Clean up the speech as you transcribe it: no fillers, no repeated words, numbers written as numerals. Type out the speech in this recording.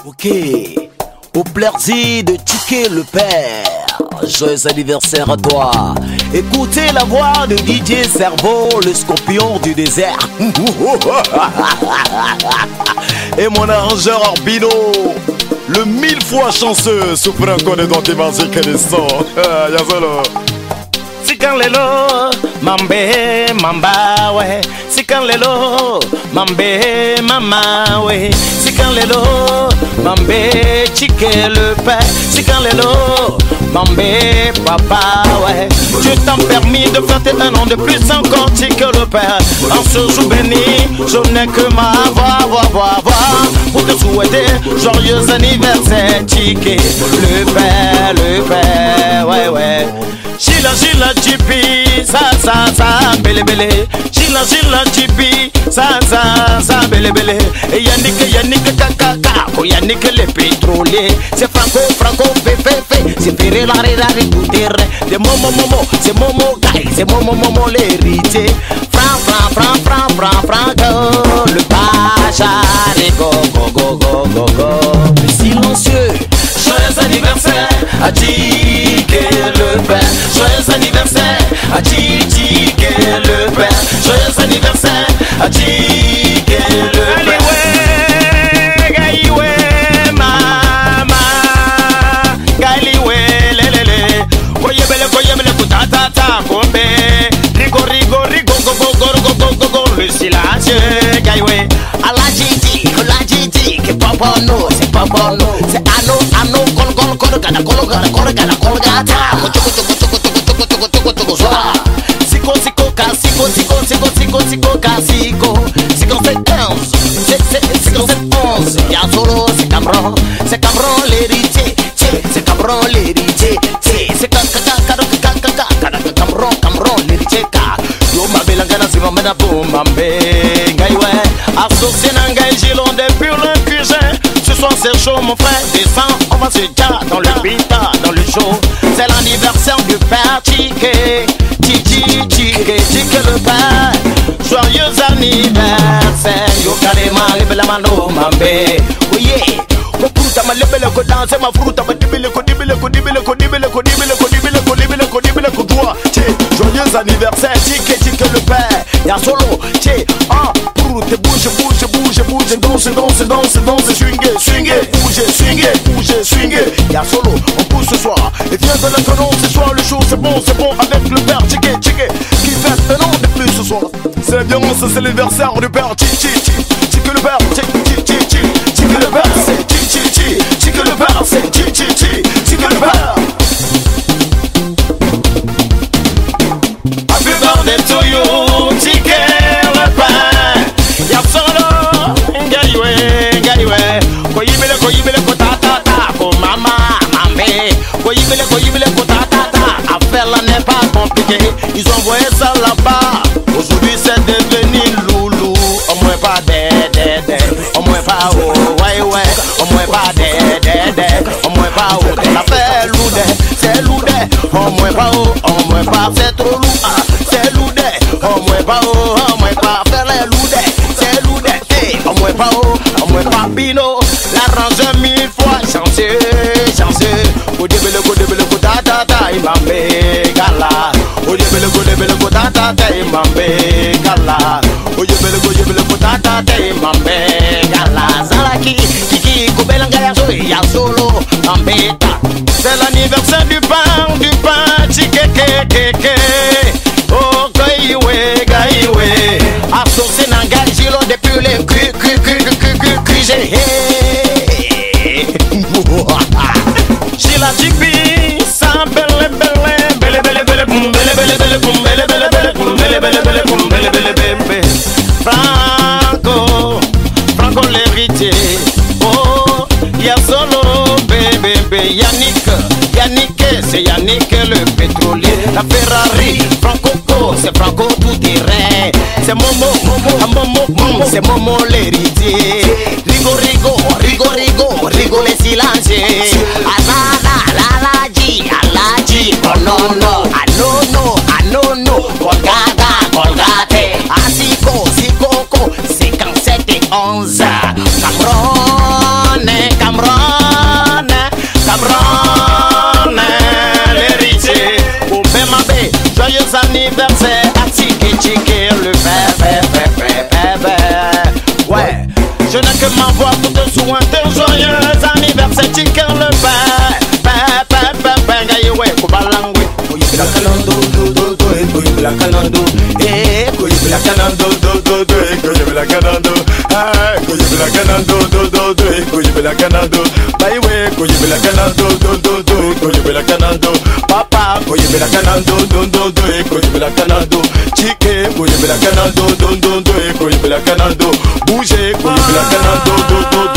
Ok, au plaisir de Tchiker le père. Joyeux anniversaire à toi. Écoutez la voix de DJ Cervo, le scorpion du désert. Et mon arrangeur Orbino, le 1000 fois chanceux, souffre encore de tes magiques et des sons. Yazolo. Sikanlelo, mambe, mamba, ouais. Sikanlelo, mambe, mama, ouais. Sikanlelo, mambe, Tchiker le père. Sikanlelo, mambe, papa, ouais. Dieu t'a permis de fêter un an de plus encore, Tchiker le père. En ce jour béni, je n'ai que ma voix, pour te souhaiter joyeux anniversaire, Tchiker le père, ouais. Gila jibi, sa bele Gila jibi, sa bele Et Yannick kaka, oh Yannick le pétrolier. C'est Franco, Fefe, c'est Ferré la récouter. C'est Momo, c'est Momo Guy, c'est Momo l'héritier. Franco, le pacha, go. Le silencieux, joyeux anniversaire à Tchiker le père. Joyeux anniversaire à Tchiker le père. Joyeux anniversaire à Tchiker le père. Galiwe, mama, Galiwe, lelele. Koyebele, kutata, kombe. Rigo, go, le silence, Galiwe. Alajiti, que papa no, c'est papa no. C'est ano, colgata. Y'a solo, c'est Cameron l'héritier. C'est Cameron l'héritier. C'est Cameron l'héritier. Yo ma belangana si mamena pour mambe. Gaïwe, associé n'angaï gilon depuis le cuisine. Ce soir c'est chaud mon frère, descends, on va se dire dans le pita, dans le show. C'est l'anniversaire du père Tchiker. Tchiker le père. Joyeux anniversaire. Yo kalema lebela mano mambe. Oye, ko fruta ma lebele ko danse ma fruta ma dibile ko doigt. Joyeux anniversaire Tchiker le père. Y'a solo, te bouge, danse, swinguer. Y'a solo, on pousse ce soir. Et viens de la canon ce soir, le show c'est bon avec le père Tchiker qui fête un an de plus ce soir. C'est bien, c'est l'anniversaire du père Tchiker le père, Tchiker le père, c'est Tchiker le père, c'est Tchiker le père. Happy birthday to you, Tchiker le père. Y'a solo, Galiwe. Koyibele ko tata, ko mama, mamé. Koyibele ko tata. Affaire là n'est pas compliqué. Ils ont envoyé ça là-bas. Aujourd'hui c'est devenu loulou. Au moins pas dédé. Au moins pas ouais. Au moins pas dédé. Au moins pas l'affaire loudé, c'est loudé. Au moins pas c'est trop lourd. C'est loudé. Au moins pas faire les loudé. C'est loudé. Au moins pas Bino. L'arrange 1000 fois chanceux. Kodebele ko tata imambe gala. Kodebele ko tata imambe gala. Kodebele ko tata imambe gala. Zalaki kiki kubelanga ya solo ambeta. C'est l'anniversaire du pain Tchiker. Oh gaïwe. Associé n'engage gilo depuis les QG. Gila jibi, sa bele Franco l'héritier. Oh, y'a solo bébé Yannick, c'est Yannick le pétrolier. La Ferrari, Franco, c'est Franco tout terrain. C'est Momo, c'est Momo l'héritier. Rigo les silencieux. Alaji, no, colgate. Asiko, 57 et 11. Cameron, ma voix pour te souhaiter un joyeux anniversaire Tchiker le père. Père, gaye ouais, kobalangwe. Koyibla kanando, koyibla kanando. Koyibla kanando, koyibla kanando. Koyibla kanando, koyibla kanando. Baye ouais, koyibla kanando, koyibla kanando. Papa, koyibla kanando, koyibla kanando. Tchiker, koyibla kanando, koyibla kanando. Bouger, koyibla kanando,